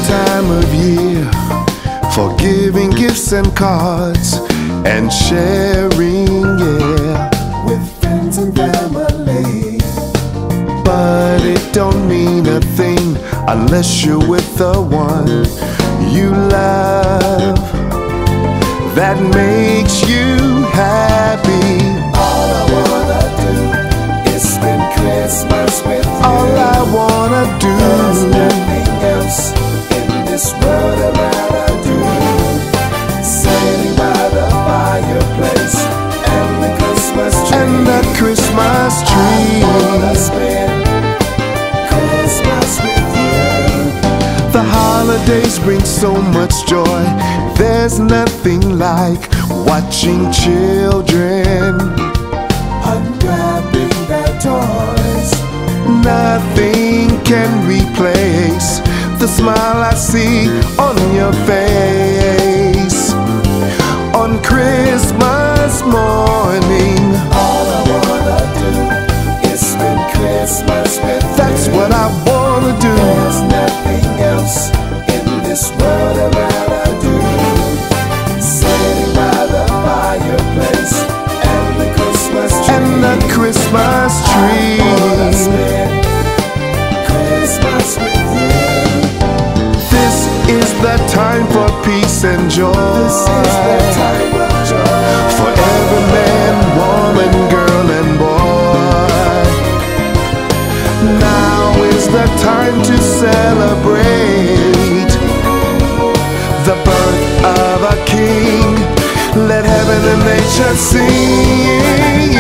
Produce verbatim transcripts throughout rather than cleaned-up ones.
time of year for giving gifts and cards and sharing, yeah, with friends and family. but it don't mean a thing unless you're with the one you love, that makes you happy. All I wanna do is spend Christmas with you. All I wanna do, there's nothing else in this world I'd rather do. Sitting by the fireplace and the Christmas tree, and the Christmas tree. I wanna spend Christmas with you. The holidays bring so much joy. There's nothing like watching children unwrapping their toys. Nothing can replace the smile I see on your face on Christmas morning. All I wanna do is spend Christmas with you. That's what I wanna do. There's nothing else in this world I'd rather do. Sitting by the fireplace and the Christmas tree, And the Christmas tree. I wanna spend Christmas with you. This is the time for peace and joy. This is the time of joy for every man, woman, girl, and boy. Now is the time to celebrate the birth of a king. Let heaven and nature sing.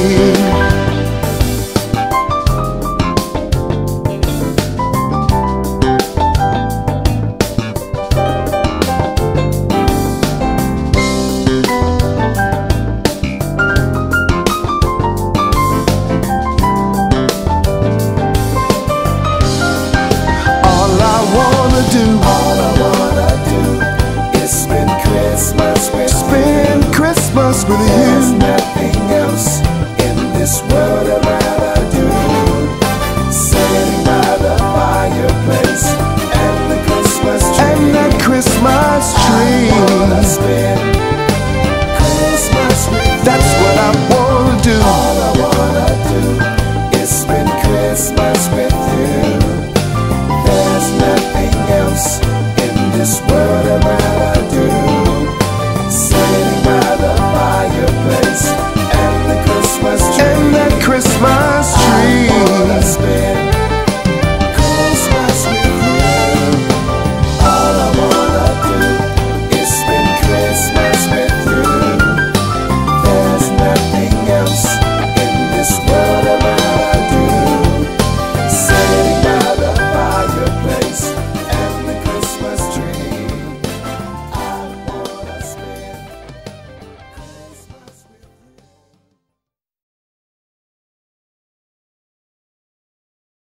All I wanna do is spend Christmas with Spend Christmas with There's you. nothing else in this world I'd rather do. Sitting by the fireplace and the Christmas tree, And the Christmas tree. I wanna spend Christmas with you. That's what I wanna do. All I wanna do is spend Christmas with you. There's nothing else in this world